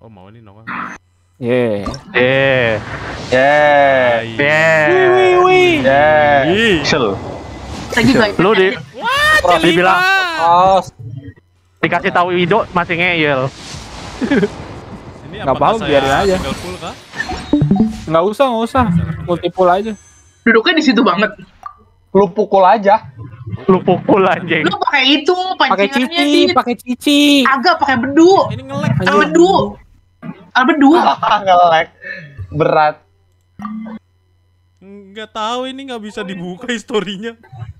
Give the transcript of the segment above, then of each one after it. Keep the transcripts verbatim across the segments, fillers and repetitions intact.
Oh mau nih nongol. Yeah. Eh. Yeah. Yeah. Wih wih. Yeah. Sel. Lu di Wah, dibilang Oh, dikasih tahu Wido masih ngeyel. Ini Nggak apakah apa-apa, saya biarin aja. tinggal full kah? nggak usah nggak usah. Multiple aja. Duduknya di situ banget. Lu pukul aja. Lu pukul anjing. Lu pakai itu Pakai pancingannya cici, di pakai cici. agak pakai bedu. Ini nge-lag. Albedu. Albedu. Nge-lag. Berat. Nggak tahu ini nggak bisa dibuka historinya.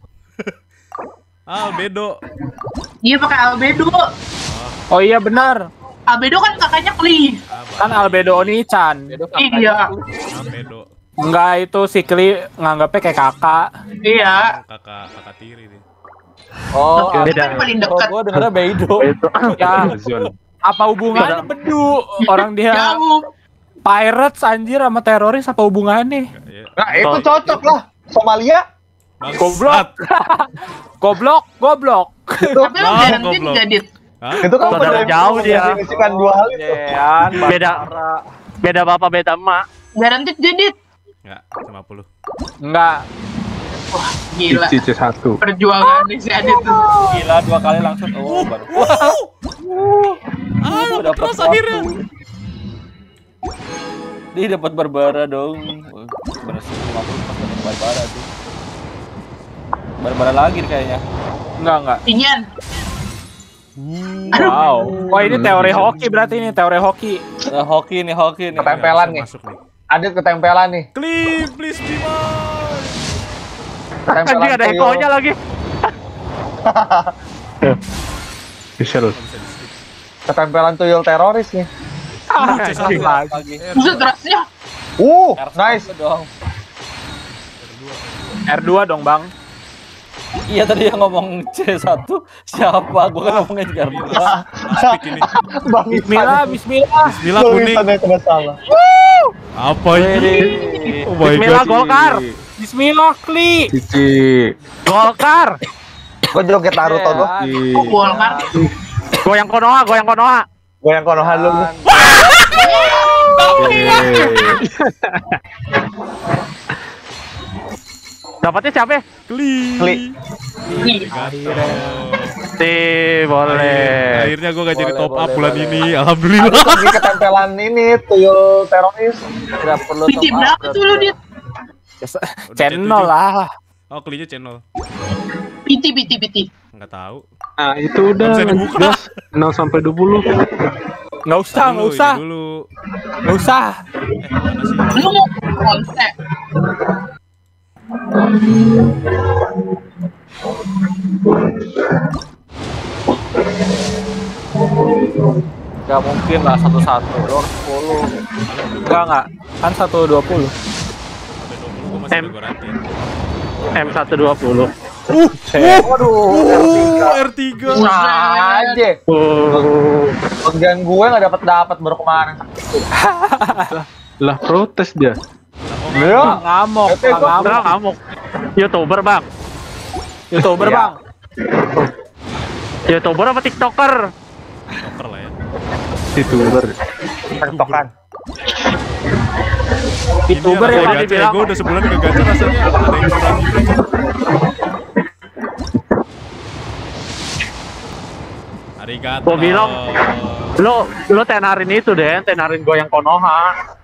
Ah, albedo. Iya pakai albedo. Oh iya benar. Albedo kan kakaknya Kli. Kan Albedo Oni-chan. Iya. Albedo. Enggak, itu si Kli nganggapnya kayak kakak. Iya. Kakak kakak tiri nih. Oh, Tapi beda. kan paling kalau dekat. gua dengernya Beidou. Ya, apa hubungannya bedu? Orang dia Jauh. pirates anjir sama teroris apa hubungannya? Ya. Nah, itu cocok lah. Somalia. Bangsat. Goblok. Goblok, goblok. Tapi lu Oh, garanti goblok. nggak, Dit? Hah? Itu kan Saudara benar- jauh dia. mendefinisikan dua hal itu. Jean, Beda. Beda bapak beda emak. Garanti dia, Dit. Enggak, lima puluh. Enggak. Wah, gila. Cici satu. Perjuangan si Adit tuh. Gila dua kali langsung. Oh, baru. Ah, Dapat terus satu. akhirnya. Dia dapat Barbara dong. Bener sih lima puluh pas dapat Barbara tuh. Barbara lagi kayaknya. Enggak, enggak. Inyan. Wow. Oh, ini teori hoki berarti ini teori hoki. hoki nih, hoki nih. Ketempelan nih. Masuk nih. Adit ketempelan nih. Clip, please be mine. Ketempelan Anjing ada tuyul. ekonya lagi. Sel. Ketempelan tuyul teroris nih. Ah, C satu lagi. Buset derasnya. Uh, nice. Dong. R dua dong, Bang. Iya tadi yang ngomong C satu siapa? Gua kan ngomongnya R dua. Aspik ini. Bang Bismillah, bismillah. Bismillah kuning. Tulisannya kena salah. Apa ini? Oh my Bismillah god. Golkar. Bismillah, Kli. Cici. Golkar. Gua joget Naruto gua. Kok Golkar? Goyang Konoha, goyang Konoha. Gua yang konohan lu. Dapatnya siapa? Kli. Kli. Ih, Si boleh. Akhirnya gua gak jadi Boleh, top up boleh, bulan boleh. ini. Adit Alhamdulillah. lagi ketempelan ini tuyul teroris. Tidak perlu Piti berapa tuh lu, Dit? channel lah. Oh, klinya channel. Piti, piti, piti. Enggak tahu. Nah, itu udah. Nggak bisa dibuka. Gas. nol sampai dua puluh. Nggak usah, nggak Dulu, usah. ini Dulu. Nggak usah. Eh, mana sih? Lu mau konsep. Gak mungkin lah satu-satu. Lu harus sepuluh. Enggak, enggak. Kan satu dua puluh. Sampai dua puluh gua masih M. ada garanti. M seratus dua puluh. Uh, Waduh, uh, R tiga. nah aja. Oh. Bagian gue nggak dapat dapat baru kemarin. Lah protes dia. Iya. Ngamuk, Oke, gua- ngamuk. Bang, ngamuk. YouTuber, Bang. YouTuber, Iya. Bang. YouTuber apa TikToker? Joker lah ya. Youtuber. Tektokan. YouTuber Ini yang anak tadi gacha, bilang. gua udah sebulan ke gacha rasanya ada yang kurang gitu. Arigato. Gua bilang, Lu lu tenarin itu deh, tenarin goyang Konoha.